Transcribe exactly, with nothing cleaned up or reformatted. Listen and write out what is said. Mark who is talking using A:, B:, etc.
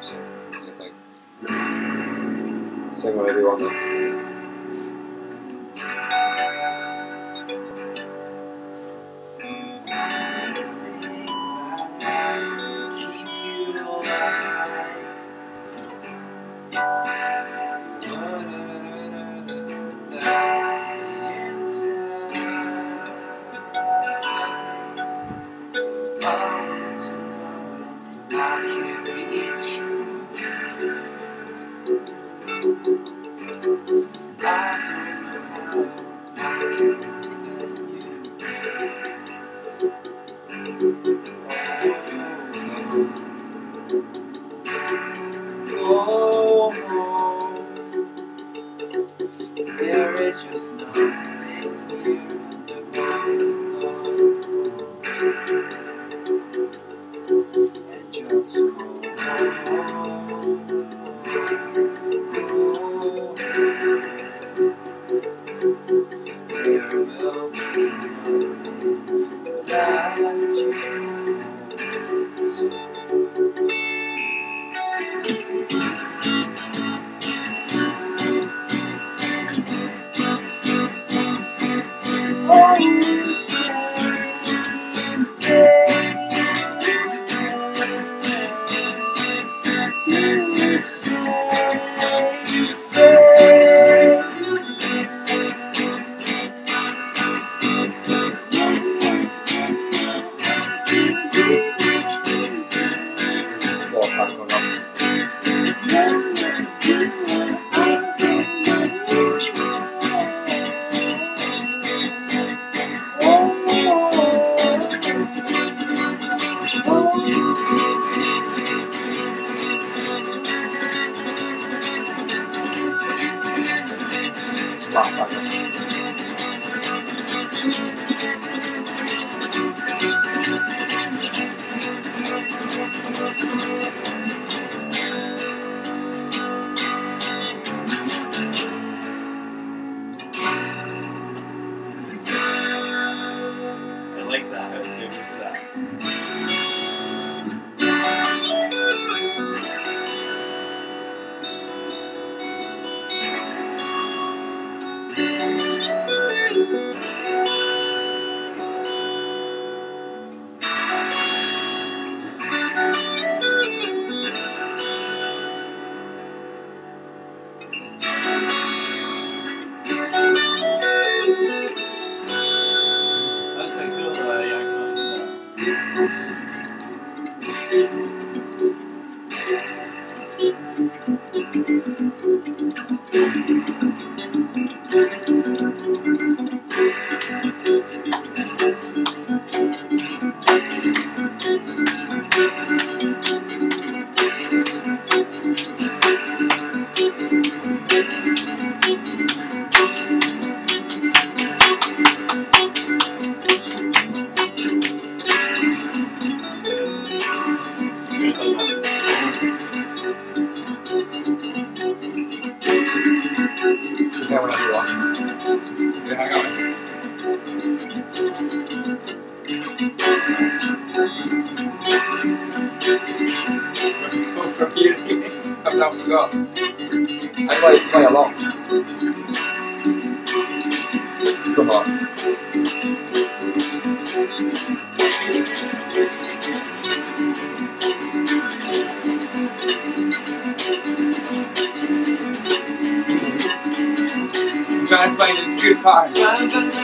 A: Sing whatever you want then.
B: There is just nothing here to and just go home. There will be nothing left to
A: last time.
B: I like that. I was good with that. That's how I feel about the accident.
A: Yeah, whenever you want.
B: Yeah, I got it. Go from here again. I've now forgot.
A: I play, play a lot. Still not.
B: Trying to find a good part.